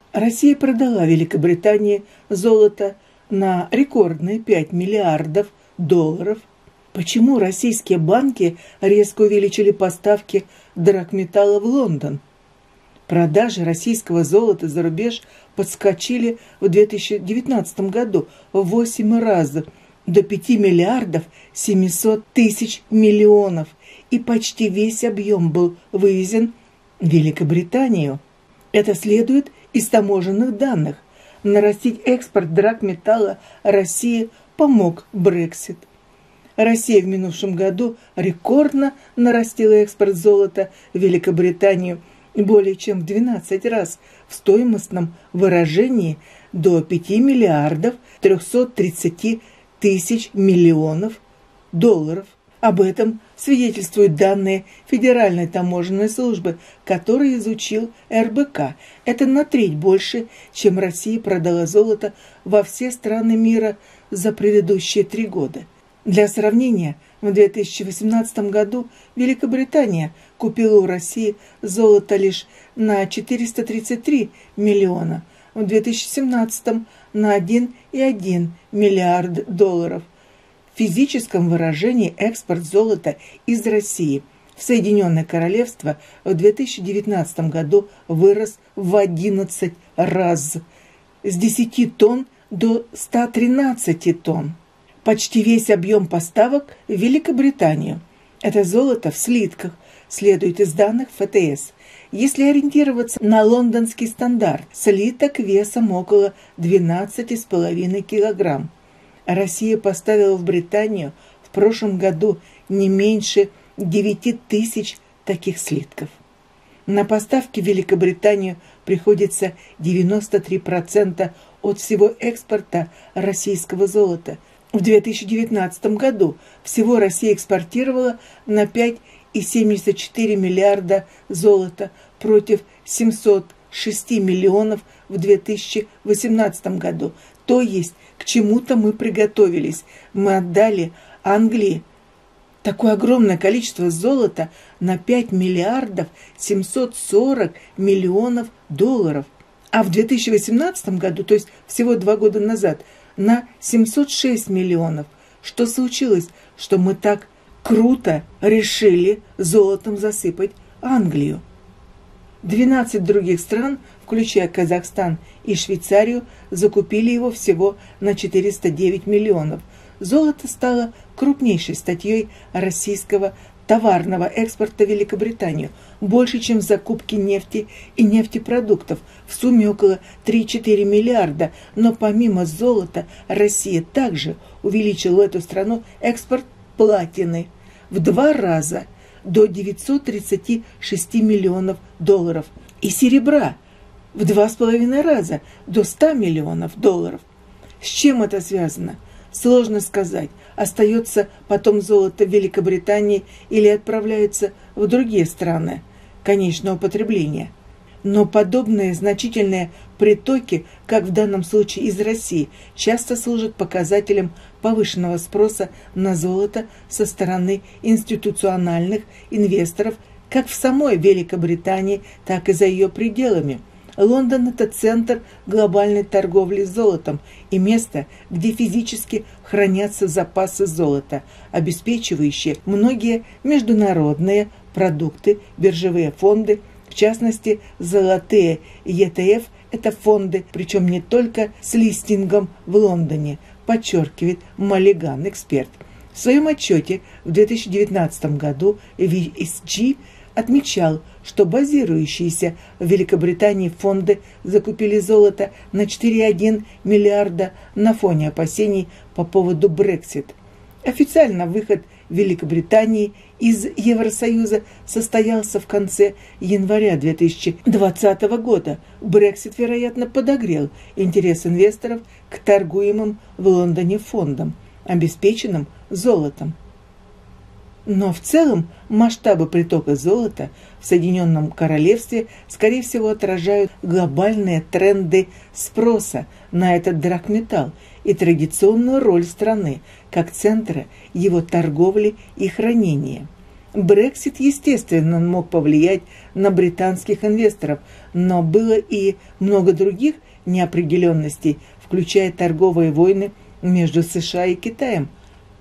Россия продала Великобритании золото на рекордные 5 миллиардов долларов. Почему российские банки резко увеличили поставки драгметалла в Лондон? Продажи российского золота за рубеж подскочили в 2019 году в 8 раз до 5 миллиардов 700 тысяч миллионов, и почти весь объем был вывезен в Великобританию. Это следует из таможенных данных. Нарастить экспорт драгметалла России помог Брексит. Россия в минувшем году рекордно нарастила экспорт золота в Великобританию более чем в 12 раз в стоимостном выражении до 5 миллиардов 330 тысяч миллионов долларов. Об этом свидетельствуют данные Федеральной таможенной службы, которые изучил РБК. Это на треть больше, чем Россия продала золото во все страны мира за предыдущие 3 года. Для сравнения, в 2018 году Великобритания купила у России золото лишь на 433 миллиона, в 2017 на 1,1 миллиард долларов. В физическом выражении экспорт золота из России в Соединенное Королевство в 2019 году вырос в 11 раз, с 10 тонн до 113 тонн. Почти весь объем поставок в Великобританию. Это золото в слитках, следует из данных ФТС. Если ориентироваться на лондонский стандарт, слиток весом около 12,5 килограмм. Россия поставила в Британию в прошлом году не меньше 9 тысяч таких слитков. На поставки в Великобританию приходится 93% от всего экспорта российского золота. В 2019 году всего Россия экспортировала на 5,74 миллиарда золота против 706 миллионов в 2018 году. То есть к чему-то мы приготовились. Мы отдали Англии такое огромное количество золота на 5 миллиардов 740 миллионов долларов. А в 2018 году, то есть всего 2 года назад, на 706 миллионов. Что случилось, что мы так круто решили золотом засыпать Англию? 12 других стран, включая Казахстан и Швейцарию, закупили его всего на 409 миллионов. Золото стало крупнейшей статьей российского товарного экспорта в Великобританию, больше, чем закупки нефти и нефтепродуктов, в сумме около 3-4 миллиарда. Но помимо золота Россия также увеличила в эту страну экспорт платины в 2 раза до 936 миллионов долларов и серебра в 2,5 раза до 100 миллионов долларов. С чем это связано? Сложно сказать. Остается потом золото в Великобритании или отправляется в другие страны конечного потребления. Но подобные значительные притоки, как в данном случае из России, часто служат показателем повышенного спроса на золото со стороны институциональных инвесторов как в самой Великобритании, так и за ее пределами. Лондон – это центр глобальной торговли золотом и место, где физически хранятся запасы золота, обеспечивающие многие международные продукты, биржевые фонды, в частности, золотые ETF – это фонды, причем не только с листингом в Лондоне, подчеркивает Маллиган, эксперт. В своем отчете в 2019 году VSG отмечал, что базирующиеся в Великобритании фонды закупили золото на 4,1 миллиарда на фоне опасений по поводу Брексит. Официально выход Великобритании из Евросоюза состоялся в конце января 2020 года. Брексит, вероятно, подогрел интерес инвесторов к торгуемым в Лондоне фондам, обеспеченным золотом. Но в целом масштабы притока золота в Соединенном Королевстве, скорее всего, отражают глобальные тренды спроса на этот драгметалл и традиционную роль страны как центра его торговли и хранения. Брексит, естественно, мог повлиять на британских инвесторов, но было и много других неопределенностей, включая торговые войны между США и Китаем.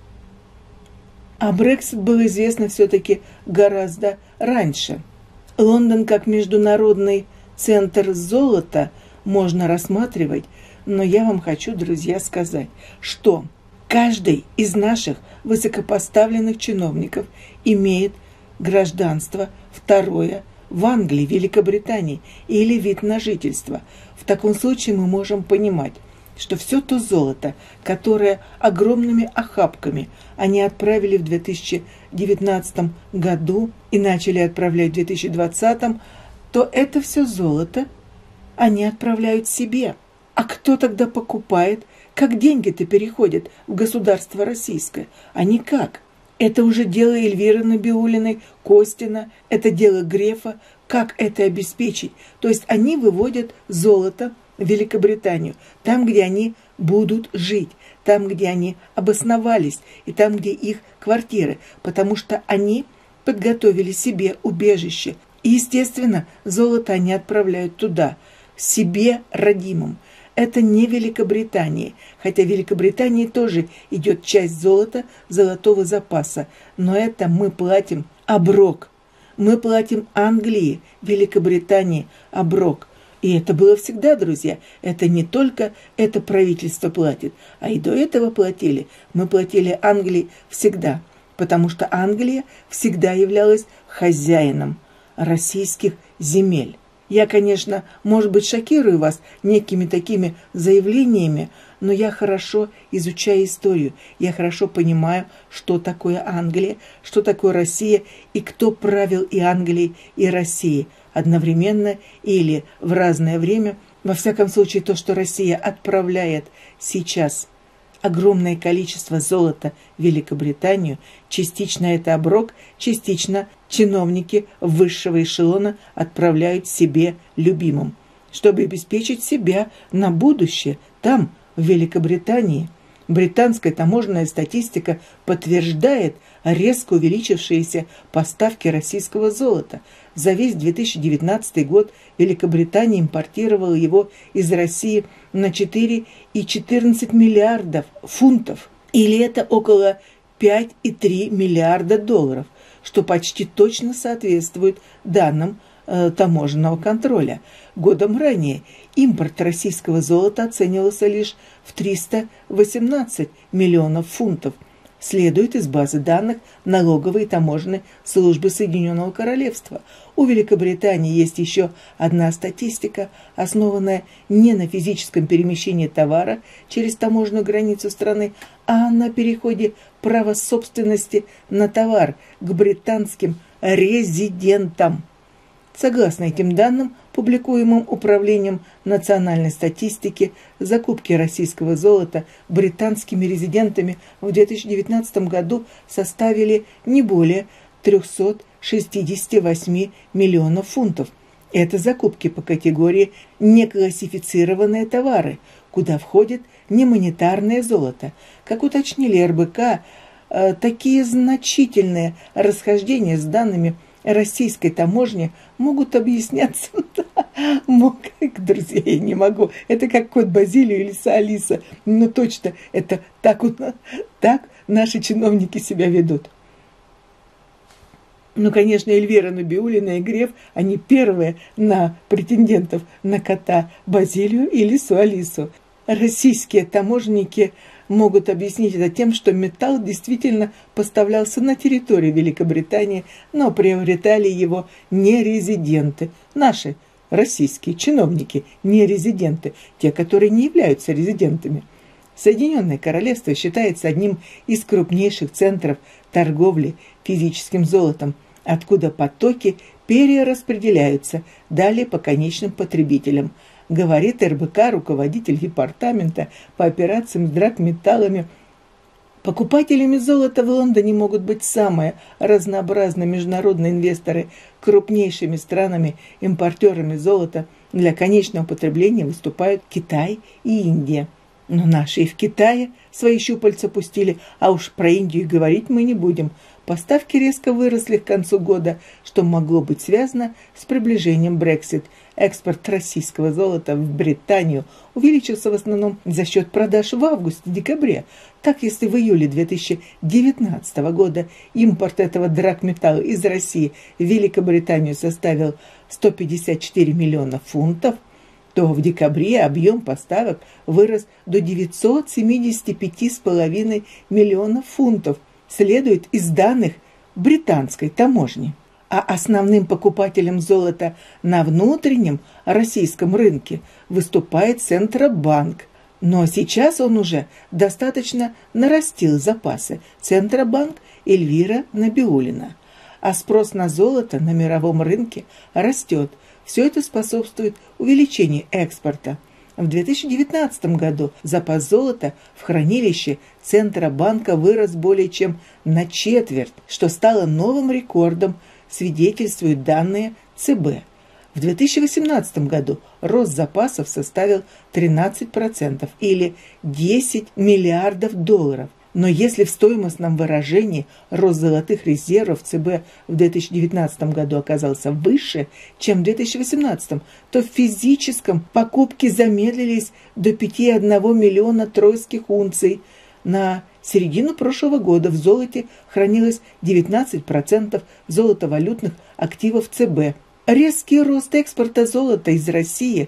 А Брексит был известен все-таки гораздо раньше. Лондон как международный центр золота можно рассматривать, но я вам хочу, друзья, сказать, что каждый из наших высокопоставленных чиновников имеет гражданство второе в Англии, Великобритании или вид на жительство. В таком случае мы можем понимать, что все то золото, которое огромными охапками они отправили в 2019 году и начали отправлять в 2020, то это все золото они отправляют себе. А кто тогда покупает? Как деньги-то переходят в государство российское? А никак. Это уже дело Эльвиры Набиуллиной, Костина, это дело Грефа. Как это обеспечить? То есть они выводят золото в Великобританию, там, где они будут жить, там, где они обосновались, и там, где их квартиры, потому что они подготовили себе убежище. И, естественно, золото они отправляют туда, себе родимым. Это не Великобритании, хотя в Великобритании тоже идет часть золота, золотого запаса, но это мы платим оброк. Мы платим Англии, Великобритании оброк. И это было всегда, друзья. Это не только это правительство платит, а и до этого платили. Мы платили Англии всегда, потому что Англия всегда являлась хозяином российских земель. Я, конечно, может быть, шокирую вас некими такими заявлениями, но я хорошо изучаю историю. Я хорошо понимаю, что такое Англия, что такое Россия и кто правил и Англией, и Россией одновременно или в разное время. Во всяком случае, то, что Россия отправляет сейчас огромное количество золота в Великобританию, частично это оброк, частично чиновники высшего эшелона отправляют себе любимым, чтобы обеспечить себя на будущее там, в Великобритании. Британская таможенная статистика подтверждает резко увеличившиеся поставки российского золота. За весь 2019 год Великобритания импортировала его из России на 4,14 миллиардов фунтов, или это около 5,3 миллиарда долларов, что почти точно соответствует данным таможенного контроля. Годом ранее импорт российского золота оценивался лишь в 318 миллионов фунтов. Следует из базы данных налоговой и таможенной службы Соединенного Королевства. У Великобритании есть еще одна статистика, основанная не на физическом перемещении товара через таможенную границу страны, а на переходе права собственности на товар к британским резидентам. Согласно этим данным, публикуемым Управлением национальной статистики, закупки российского золота британскими резидентами в 2019 году составили не более 368 миллионов фунтов. Это закупки по категории «неклассифицированные товары», куда входит немонетарное золото. Как уточнили РБК, такие значительные расхождения с данными российской таможни могут объясняться. Друзья, я не могу. Это как кот Базилио или Алиса. Но точно, это так наши чиновники себя ведут. Ну, конечно, Эльвира Набиуллина и Греф, они первые на претендентов на кота Базилио или Алису. Российские таможенники могут объяснить это тем, что металл действительно поставлялся на территорию Великобритании, но приобретали его не резиденты. Наши российские чиновники, не резиденты, те, которые не являются резидентами. Соединенное Королевство считается одним из крупнейших центров торговли физическим золотом, откуда потоки перераспределяются далее по конечным потребителям, говорит РБК руководитель департамента по операциям с драгметаллами. Покупателями золота в Лондоне могут быть самые разнообразные международные инвесторы. Крупнейшими странами-импортерами золота для конечного потребления выступают Китай и Индия. Но наши и в Китае свои щупальца пустили, а уж про Индию говорить мы не будем. Поставки резко выросли к концу года, что могло быть связано с приближением Brexit. Экспорт российского золота в Британию увеличился в основном за счет продаж в августе-декабре. Так, если в июле 2019 года импорт этого драгметалла из России в Великобританию составил 154 миллиона фунтов, то в декабре объем поставок вырос до 975,5 миллионов фунтов, следует из данных британской таможни. А основным покупателем золота на внутреннем российском рынке выступает Центробанк. Но сейчас он уже достаточно нарастил запасы. Центробанк Эльвира Набиуллина. А спрос на золото на мировом рынке растет. Все это способствует увеличению экспорта. В 2019 году запас золота в хранилище Центробанка вырос более чем на четверть, что стало новым рекордом, свидетельствуют данные ЦБ. В 2018 году рост запасов составил 13% или 10 миллиардов долларов. Но если в стоимостном выражении рост золотых резервов ЦБ в 2019 году оказался выше, чем в 2018, то в физическом покупки замедлились до 5,1 миллиона тройских унций. На середину прошлого года в золоте хранилось 19% золотовалютных активов ЦБ. Резкий рост экспорта золота из России,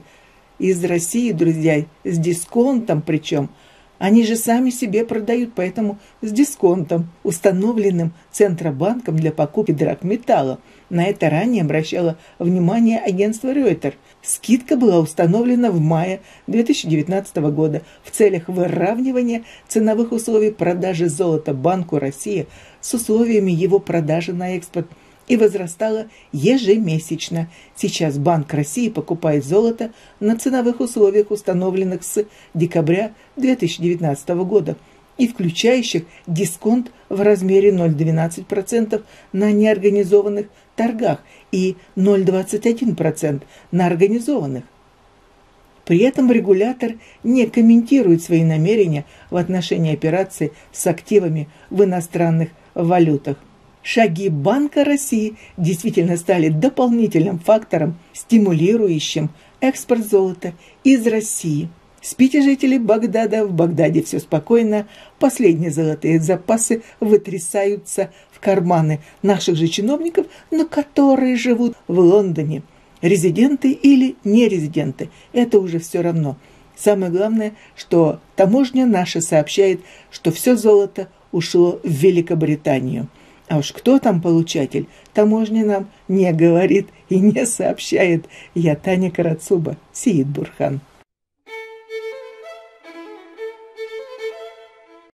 друзья, с дисконтом причем. Они же сами себе продают, поэтому с дисконтом, установленным Центробанком для покупки драгметалла. На это ранее обращало внимание агентство Reuters. Скидка была установлена в мае 2019 года в целях выравнивания ценовых условий продажи золота Банку России с условиями его продажи на экспорт и возрастала ежемесячно. Сейчас Банк России покупает золото на ценовых условиях, установленных с декабря 2019 года и включающих дисконт в размере 0,12% на неорганизованных торгах и 0,21% на организованных. При этом регулятор не комментирует свои намерения в отношении операций с активами в иностранных валютах. Шаги Банка России действительно стали дополнительным фактором, стимулирующим экспорт золота из России. Спите, жители Багдада, в Багдаде все спокойно, последние золотые запасы вытрясаются в карманы наших же чиновников, но которые живут в Лондоне. Резиденты или нерезиденты, это уже все равно. Самое главное, что таможня наша сообщает, что все золото ушло в Великобританию. А уж кто там получатель, таможня нам не говорит и не сообщает. Я Таня Карацуба, Сеид Бурхан.